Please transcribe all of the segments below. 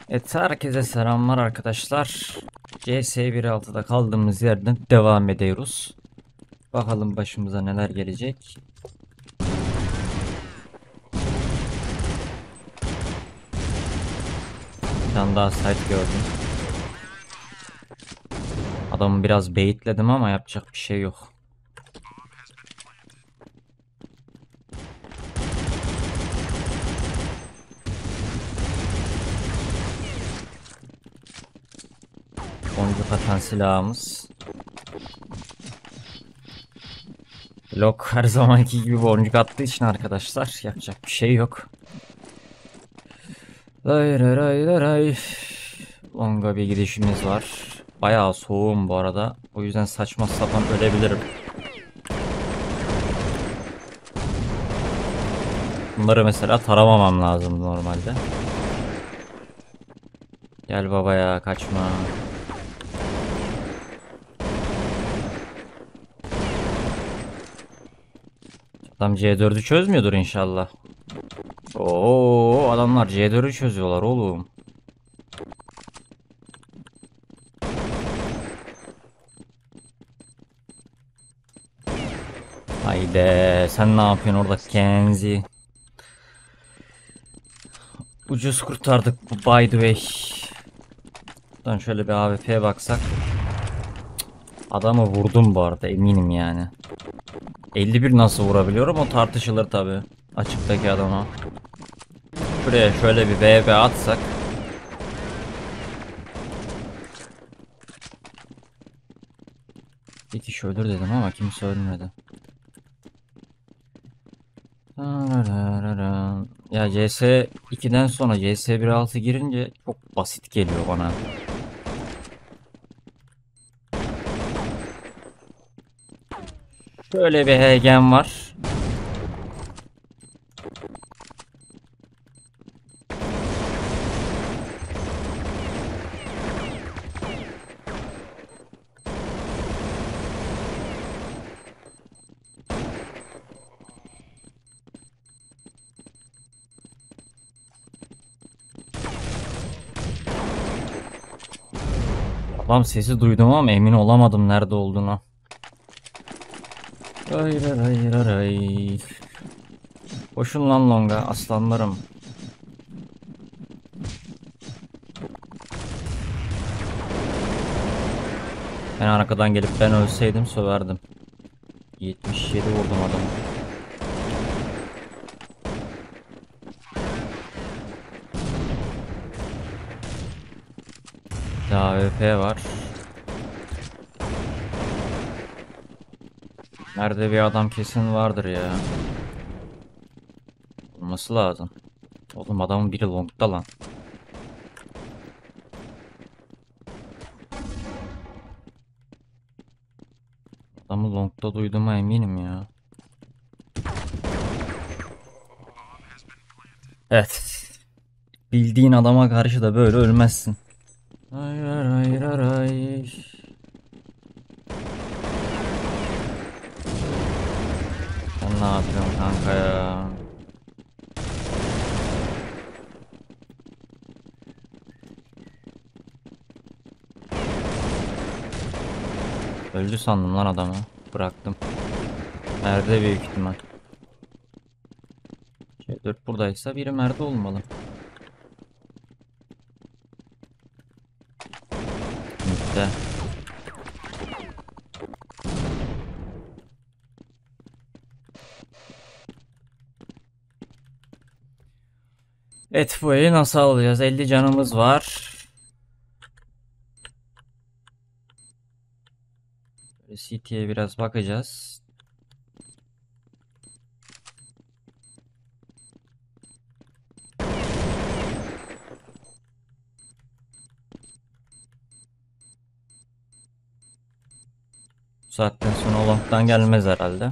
Evet, herkese selamlar arkadaşlar. CS 1.6'da kaldığımız yerden devam ediyoruz. Bakalım başımıza neler gelecek. Bir tane daha site gördüm. Adamı biraz baitledim ama yapacak bir şey yok. Boncuk atan silahımız. Lok her zamanki gibi boncuk attığı için arkadaşlar yapacak bir şey yok. Ray ray ray ray ray. Longa bir gidişimiz var. Bayağı soğuğum bu arada. O yüzden saçma sapan ölebilirim. Bunları mesela taramamam lazım normalde. Gel baba ya, kaçma. Adam C4'ü çözmüyordur inşallah. Oo, adamlar C4'ü çözüyorlar oğlum. Haydi sen ne yapıyorsun orada Kenzi? Ucuz kurtardık bu, by the way. Buradan şöyle bir AWP'ye baksak. Adamı vurdum bu arada, eminim yani. 51 nasıl vurabiliyorum o tartışılır tabi. Açıktaki adama. Şuraya şöyle bir VB atsak. Bir kişi ölür dedim ama kimse ölmedi. Ya CS 2'den sonra CS 1.6 girince çok basit geliyor bana. Şöyle bir HG'm var. Adam sesi duydum ama emin olamadım nerede olduğuna. Hayır hayır hayır. Koşun lan longa aslanlarım. Ben arkadan gelip ben ölseydim söverdim. 77 vurdum adamı. AWP var. Nerede bir adam kesin vardır ya. Olması lazım. Oğlum adamın biri longda lan. Adamı longda duyduğuma eminim ya. Evet. Bildiğin adama karşı da böyle ölmezsin. Hayır hayır hayır. Sen ne yapıyorsun kanka ya? Öldü sandım lan adamı. Bıraktım. Nerede büyük ihtimal. C4 buradaysa biri Mer'de olmalı. Mitte. Evet, bu eli nasıl alacağız? 50 canımız var. CT'ye biraz bakacağız. Bu saatten sonra long'dan gelmez herhalde.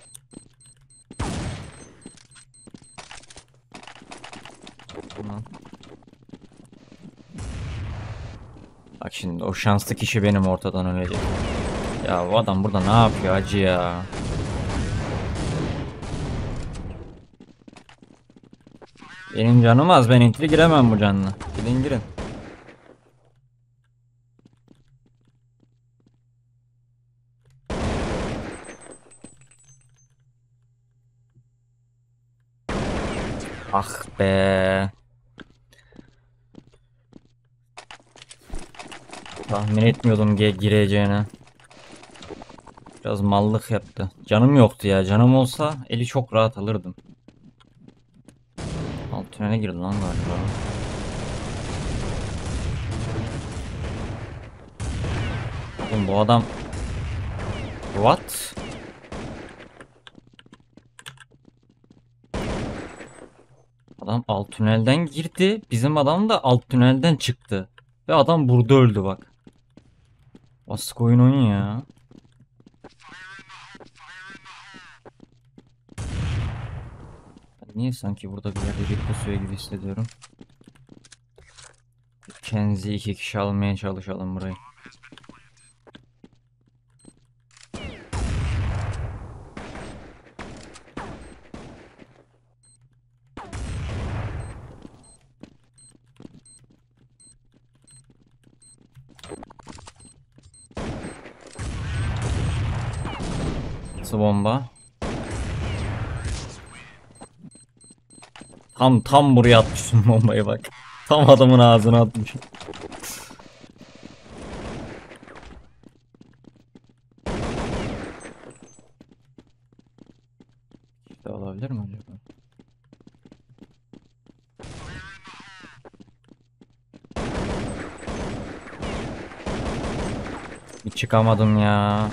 Tamam. Bak şimdi o şanslı kişi benim ortadan ölecek. Ya bu adam burada ne yapıyor acı ya. Benim canım az, ben entry giremem bu canla. Gidin girin. Ah be. Tahmin etmiyordum gireceğini. Biraz mallık yaptı. Canım yoktu ya. Canım olsa eli çok rahat alırdım. Alt tünele girdi lan galiba. Oğlum bu adam... What? Adam alt tünelden girdi. Bizim adam da alt tünelden çıktı. Ve adam burada öldü bak. Asık oyun ya. Niye sanki burada bir yerde bir pusuya gibi hissediyorum. Kenzi iki kişi almaya çalışalım burayı. Nasıl bomba? Tam buraya atmışsın bombayı bak. Tam adamın ağzına atmışım. İşte olabilir mi acaba? Bir çıkamadım ya.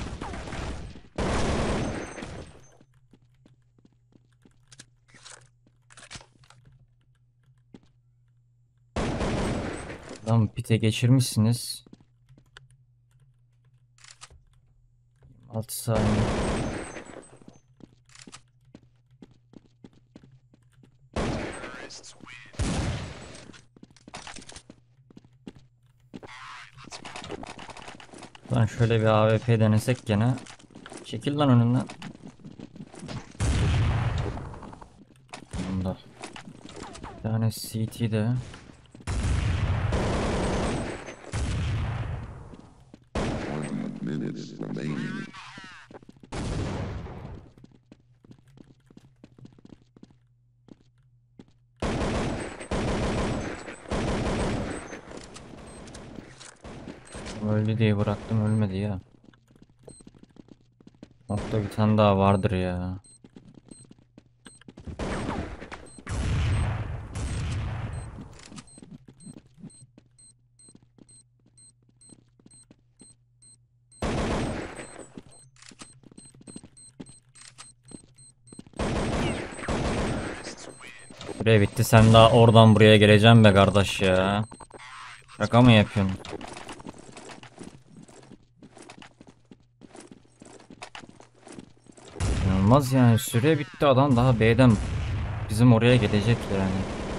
Tamam pite geçirmişsiniz. 6 saniye. Lan şöyle bir AWP denesek gene. Çekil lan önünden. Bunda. Bir tane CT de. Öldü diye bıraktım ölmedi ya. Nokta bir tane daha vardır ya. Süre bitti sen daha oradan buraya geleceğim be kardeş ya. Şaka mı yapıyorsun? İnanılmaz yani süre bitti adam daha B'den bizim oraya gelecek yani.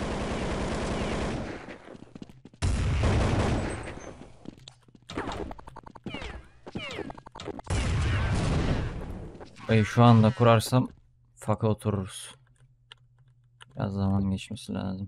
Şu anda kurarsam faka otururuz. Biraz zaman geçmesi lazım.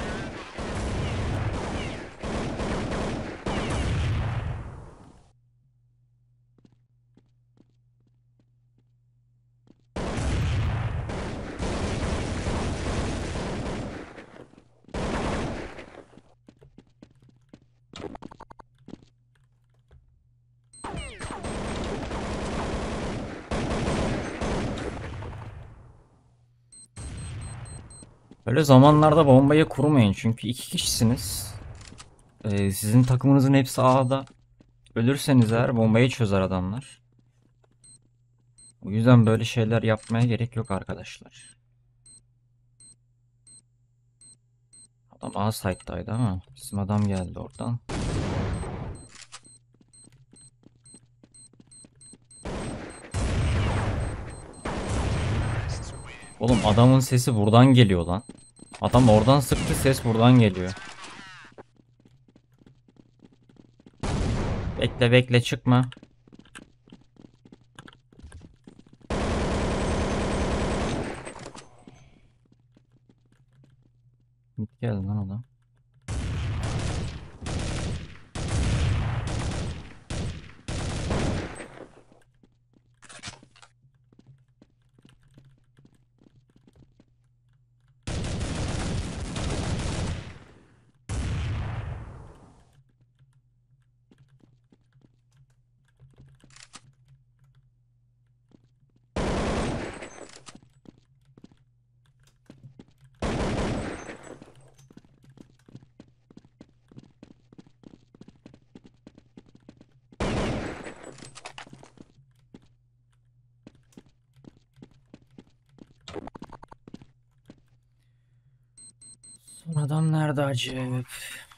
Böyle zamanlarda bombayı kurmayın çünkü iki kişisiniz. Sizin takımınızın hepsi A'da. Ölürseniz eğer bombayı çözer adamlar. O yüzden böyle şeyler yapmaya gerek yok arkadaşlar. Adam A site'daydı ama bizim adam geldi oradan. Oğlum adamın sesi buradan geliyor lan. Adam oradan sıktı ses buradan geliyor. Bekle bekle çıkma. Mid geldi lan adam. Adam nerede acayip?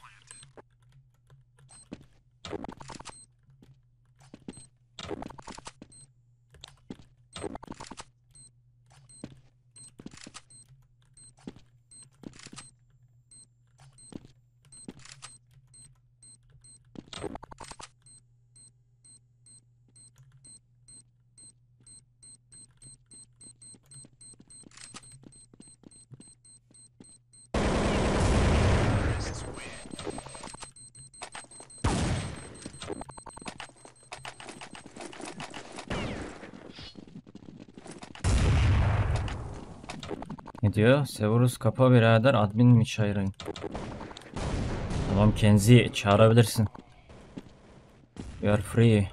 Ne diyor? Severus kapa birader, admin mi çağırayım? Tamam, Kenzi çağırabilirsin. You are free.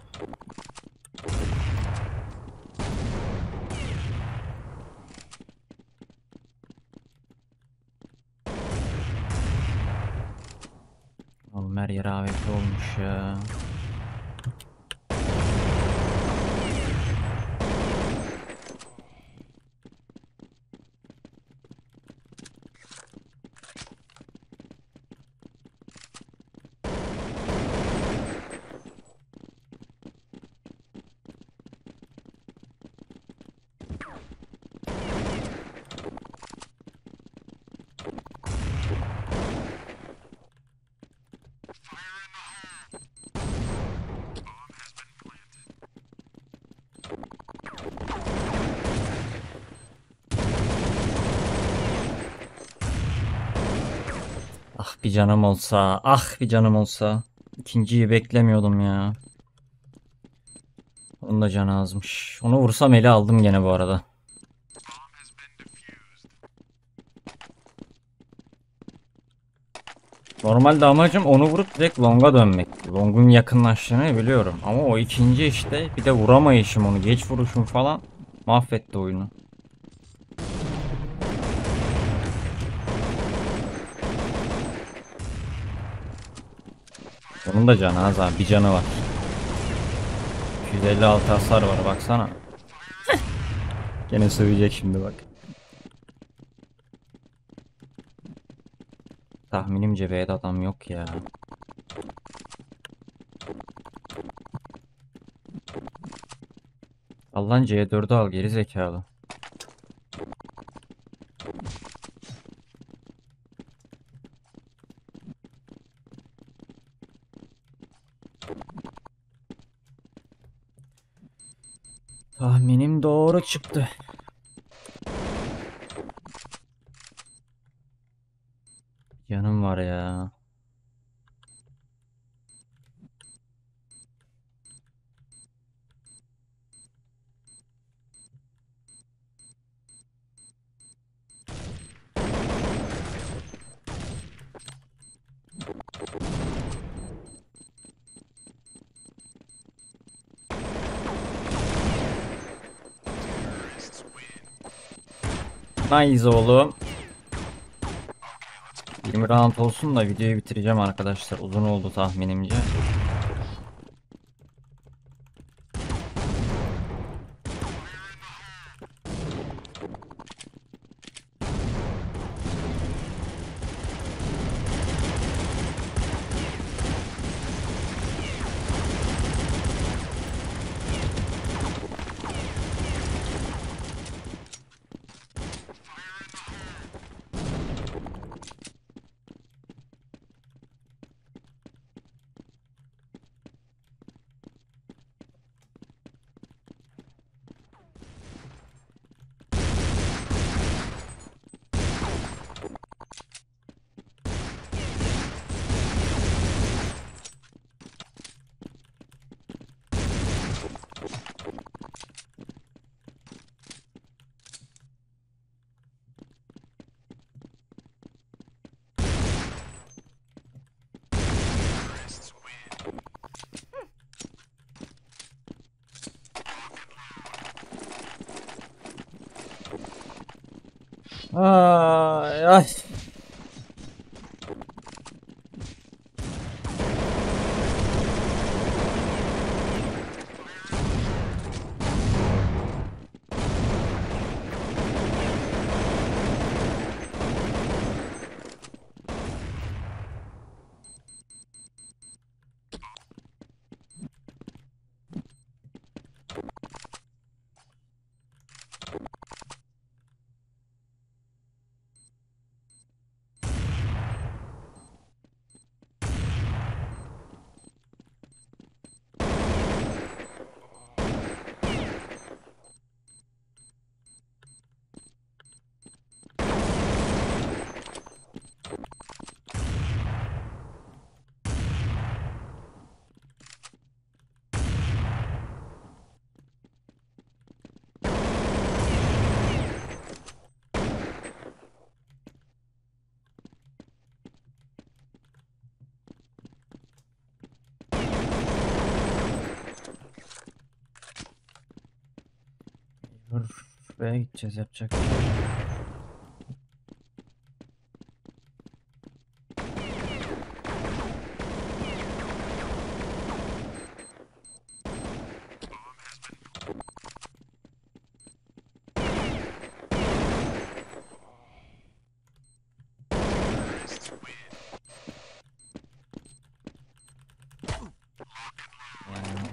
Oğlum her yer AWP olmuş ya. Ah bir canım olsa, ah bir canım olsa. İkinciyi beklemiyordum ya. Onun da canı azmış. Onu vursam eli aldım gene bu arada. Normalde amacım onu vurup direkt longa dönmek. Long'un yakınlaştığını biliyorum. Ama o ikinci işte bir de vuramayışım, onu geç vuruşum falan mahvetti oyunu. Onun da canı az abi. Bir canı var. 256 hasar var baksana. Gene sövecek şimdi bak. Tahminimce B'de adam yok ya. Allah'ın C4'ü al geri zekalı. Tahminim doğru çıktı. Canım var ya. Nice oğlum. 20 round olsun da videoyu bitireceğim arkadaşlar. Uzun oldu tahminimce. Ay, ay. Buraya gideceğiz, yapacak bir şey yok. Yani.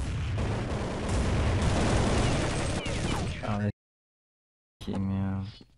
Abi kim ya?